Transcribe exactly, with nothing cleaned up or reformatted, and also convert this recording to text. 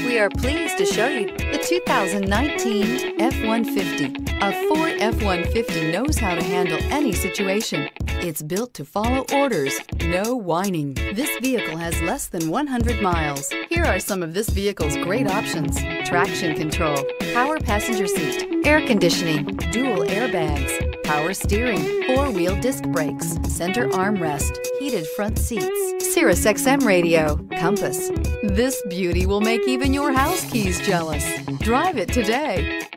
We are pleased to show you the two thousand nineteen F one fifty. A Ford F one fifty knows how to handle any situation. It's built to follow orders, no whining. This vehicle has less than one hundred miles. Here are some of this vehicle's great options: traction control, power passenger seat, air conditioning, dual airbags, power steering, four-wheel disc brakes, center armrest, heated front seats, Sirius X M radio, compass. This beauty will make even your house keys jealous. Drive it today.